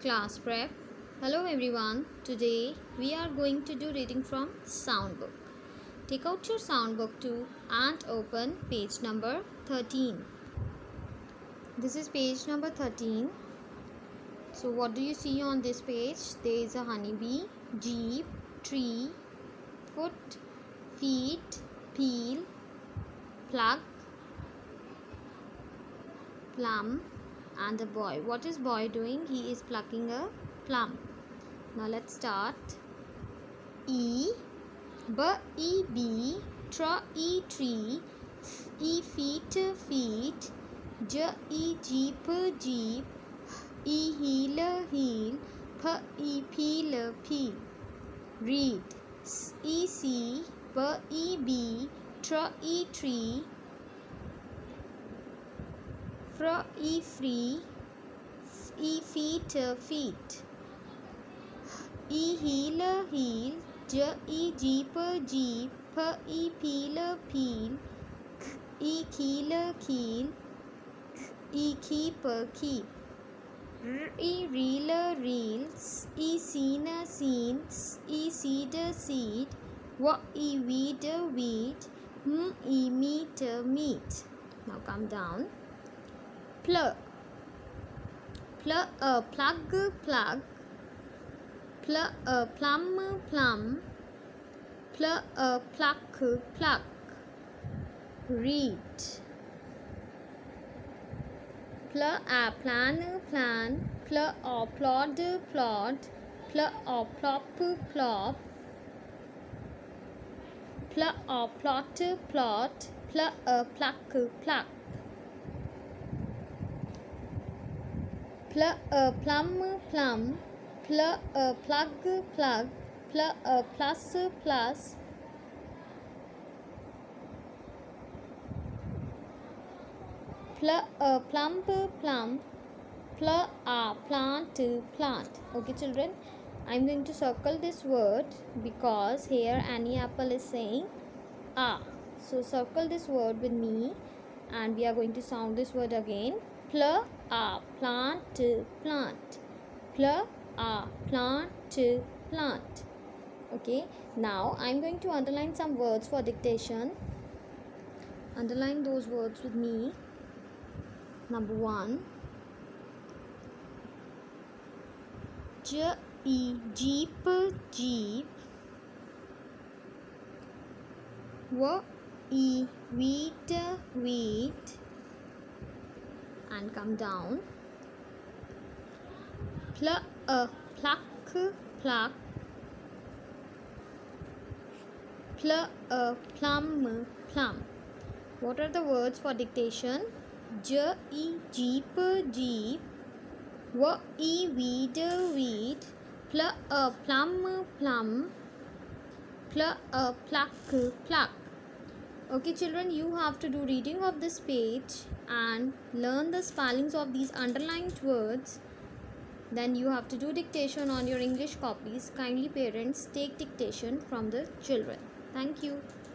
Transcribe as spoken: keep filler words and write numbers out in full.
Class Prep. Hello everyone. Today we are going to do reading from sound book. Take out your sound book too and open page number thirteen. This is page number thirteen. So what do you see on this page? There is a honeybee, jeep, tree, foot, feet, peel, plug, plum and a boy. What is boy doing? He is plucking a plum. Now let's start. E, b, e, b, tr, e, tree, f, e, feet, feet, j, e, jeep, jeep, e, heel, heel, p, e, peel, peel. Read. S, e, see, b, e, b, tr, e, tree, fr, e, free, f, e, feet, feet, e, heel, heel, j, e, jeep, jeep, p, e, peel, peel, k, e, keel, keel, k, e, keep, keep, r, e, reel, reel, s, e, seen, seen, s, e, seed, seed, w, e, weed, weed, m, e, meet, meet. Now come down. Pl, pl, uh, plug, plug, pl, uh, plum, plum, pl, uh, pluck, pluck. Read. Pl, uh, plan, plan, pl, uh, plod, plod, pl, uh, plop, plop, pl, uh, plot, plot, pl, uh, pluck, pluck. Pl, uh, plum, plum, pl, uh, plug, plug, pl, uh, plus, plus, pl, uh, plump, plump, pl, uh, plant, plant. Okay children, I'm going to circle this word because here Annie Apple is saying ah. So circle this word with me and we are going to sound this word again. Pl, uh, plant, plant, pl, uh, plant, plant. Okay, now I'm going to underline some words for dictation. Underline those words with me. Number one, J, E, jeep, jeep, W, E, wheat, wheat, and come down. Pl, uh, pluck, pluck, pl, uh, plum, plum. What are the words for dictation? J, E, jeep, jeep, W, E, weed, weed, pl, uh, plum, plum, pl, uh, pluck, pluck. Okay children, you have to do reading of this page and learn the spellings of these underlined words. Then you have to do dictation on your English copies. Kindly parents, take dictation from the children. Thank you.